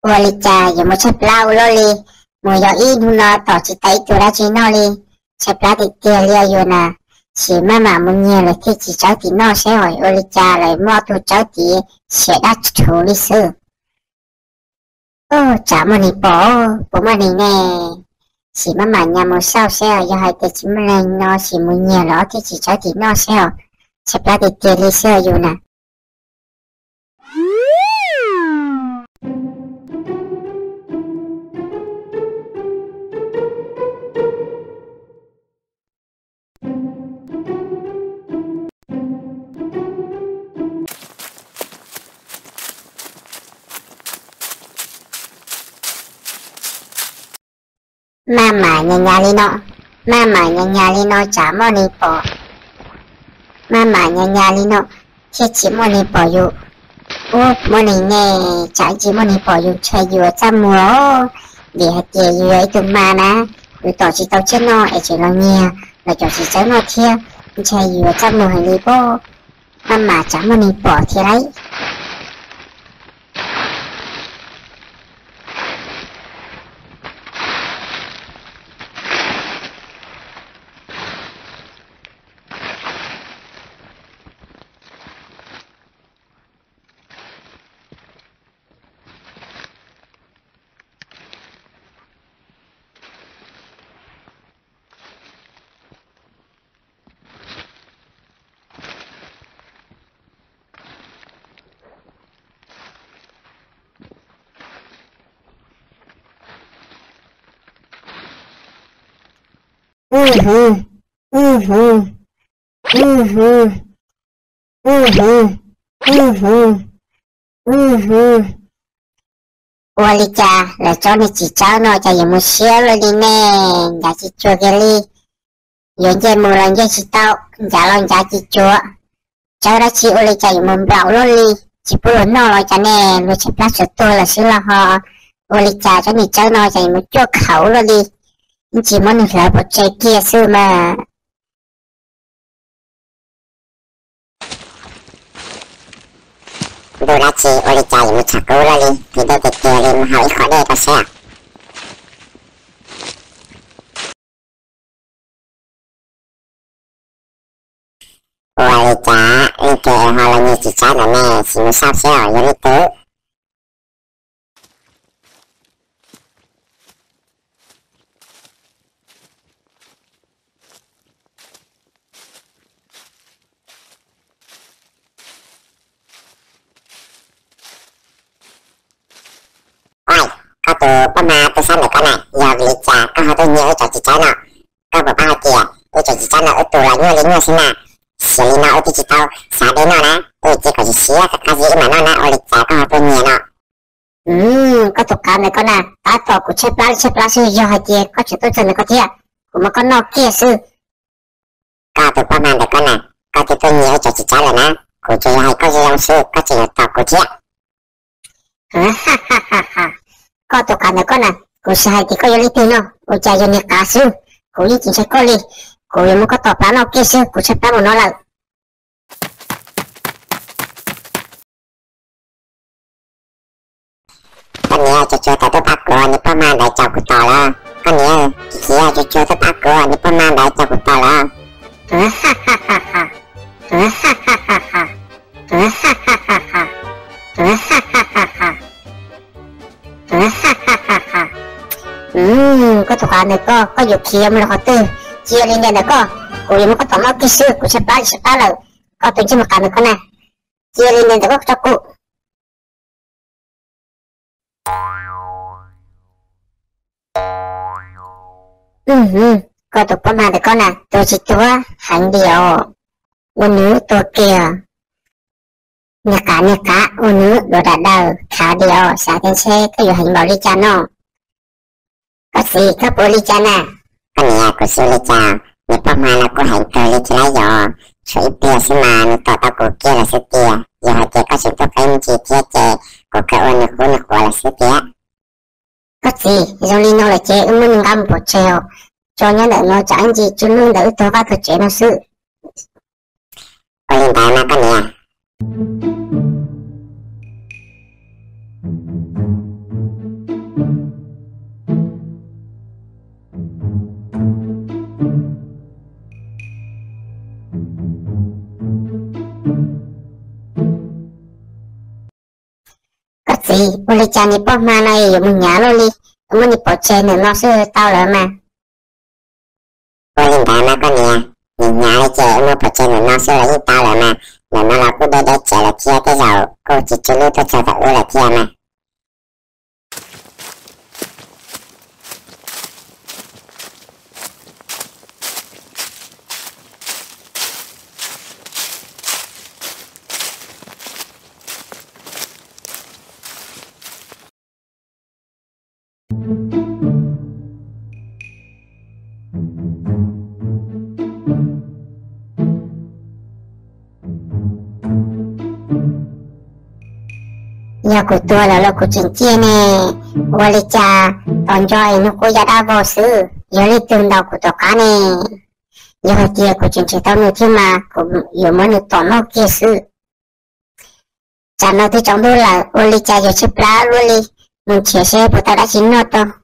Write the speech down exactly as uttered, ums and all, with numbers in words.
li cha yo mo chep lao lo li mo yo i nu na to chi tai tu ra chi no li chep la ti tia lia yo na chỉ mà mà muốn nghe là thì chỉ cháu thì nó sẽ hỏi ôi cha lại mua tu cháu thì sẽ đã chủ lý sư ô chả mà đi bỏ bỏ mà đi nè chỉ mà mà nhà một sao sẽ ở hai thì chỉ mà lên nó chỉ muốn nghe đó thì chỉ cháu thì nó sẽ ở chụp ra thì tiền lý sư rồi nè mama nhà li nó mama nhà li nó chả mò ni bỏ mama nhà li nó thì chỉ mò ni bỏอยู่ô mò ni nè chả chỉ mò ni bỏอยู่chơiอยู่trăm mùa để hạt tiềnอยู่ấy tụi mà nè rồi tỏ chỉ tao chết nó ấy chỉ lo nghe rồi tỏ chỉ cháu nó thiê chơiอยู่trăm mùa hay đi bỏ mama chả mò ni bỏ thì đấy Uhum, uhum, uhum, uhum, uhum, uhum. Ôi cha, là cho nên chỉ cháu nó cho những một xíu rồi đi nè, giá chỉ chua cái ly. Những cái mùa lần giá chỉ tao, giá lần giá chỉ chua. Cháu đã chỉ ôi cha những một bảo luôn đi, chỉ bố lớn nó rồi cha nè, rồi chấp lát cho tôi là xíu là họ. Ôi cha cho nên cháu nó cho những một chua khẩu rồi đi. Chỉ muốn được lại một trái kia sư mà đồ ra chị ôi đi chạy một chạc cứu ra đi thì đây thì kia lên hỏi khỏi đây có xe ôi đi chả đi kệ họ là như chị chát là nè chỉ muốn sao xe ở dưới tứ tôi có mà tôi sao lại con này giờ lý trả có họ tôi nhớ cho chị cháu nào có bộ bao kìa tôi cho chị cháu nào ở tù là nhớ lý nhớ xin nào xử lý nào ở chị tao xả đến nó nè tôi chỉ có chị xía cái gì mà nó nè ở lý trả có họ tôi nhớ nó ừm có tục cảm này con nè ta tỏ của chép lá chép lá sư giờ hai kia có chuyện tôi chân này có thiệt của mà con nó kia sư có tôi có mà được con nè có thì tôi nhớ cho chị cháu là nè của chị hai có gì không sư có chỉ là tỏ của thiệt ha ha ha ha có tổ cả này con à, cô sai thì có yêu lý tin không? Cô chạy cho nhiệt cá sư, cô đi chính sách cô đi, cô yêu muốn có tỏ bán nào kia sư, cô chấp bán một nó là. Con nhớ cho cho tôi bắt cô, nếu có mang đại chào của tỏ là, con nhớ chỉ là cho cho tôi bắt cô, nếu có mang đại chào của tỏ là. Ha ha ha ha ha, ha ha ha ha ha, ha ha ha ha ha, ha ha ha ha ha. Ừm, có thuộc này có có dục kia mà họ tư chia lên đây là có cô em có tổng cái sư của sắp tới sắp tới là có từng chiếc một cái này con này chia lên đây là có cho cô ừm có thuộc có mà được con này tôi chỉ tôi hành điều ôn nữ tôi kia nhà cá nhà cá ôn nữ đồ đã đầu khá điều xả tên xe có dù hành bảo đi cha nó có gì có bố lý cha nè con nhà của sư lý cha nếu bác mà là của hành cơ lý cha lại dò số ít bia sư mà nó tỏ tao của kia là sư tia giờ họ chê có sự tốt cái chỉ tia chê của cái ôn nước ôn nước của là sư tia có gì do lý nó là chê ưng mừng găm bộ trèo cho nhớ đợi nó chẳng gì chứ luôn đỡ tôi có thực chế nó sự có liên tài mà con nhà cha ni bỏ mà này giờ mình nhả luôn đi mình đi bỏ chén nữa nó sẽ tao rồi mà cô nhìn thấy mà con nè nhìn nhả đi chơi mua bỏ chén nữa nó sẽ là tao rồi mà mà nó là cô đây đây chơi là kia cái giàu cô chỉ chú lưu tôi cho tao là kia mà giờ của tôi là lúc của chính chia nè Wali cha toàn joy nó có giá đa vô sư giờ đi tương đầu của tôi cả nè giờ hồi kia của chính chia tao nữa thêm mà cũng giờ mới được toàn nó kia sư cha nó thì trong đó là Wali cha giờ chụp lá luôn đi mình chia sẻ của tao đã chính nó to